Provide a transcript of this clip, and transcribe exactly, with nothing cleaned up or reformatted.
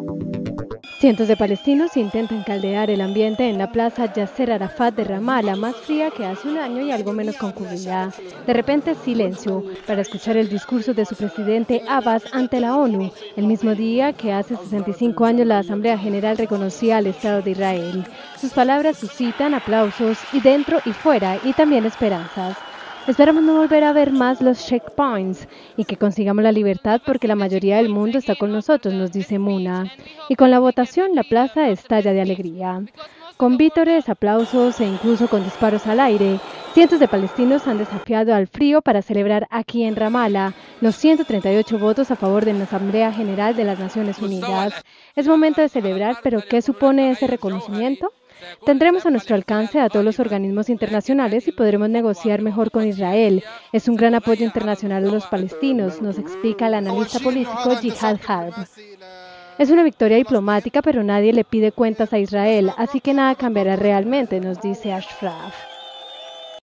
Cientos de palestinos intentan caldear el ambiente en la plaza Yasser Arafat de Ramallah, más fría que hace un año y algo menos concurrida. De repente, silencio para escuchar el discurso de su presidente Abbas ante la ONU, el mismo día que hace sesenta y cinco años la Asamblea General reconocía al Estado de Israel. Sus palabras suscitan aplausos y dentro y fuera, y también esperanzas. Esperamos no volver a ver más los checkpoints y que consigamos la libertad porque la mayoría del mundo está con nosotros, nos dice Muna. Y con la votación la plaza estalla de alegría. Con vítores, aplausos e incluso con disparos al aire, cientos de palestinos han desafiado al frío para celebrar aquí en Ramallah los ciento treinta y ocho votos a favor de la Asamblea General de las Naciones Unidas. Es momento de celebrar, pero ¿qué supone ese reconocimiento? Tendremos a nuestro alcance a todos los organismos internacionales y podremos negociar mejor con Israel. Es un gran apoyo internacional a los palestinos, nos explica el analista político Jihad Harb. Es una victoria diplomática, pero nadie le pide cuentas a Israel, así que nada cambiará realmente, nos dice Ashraf.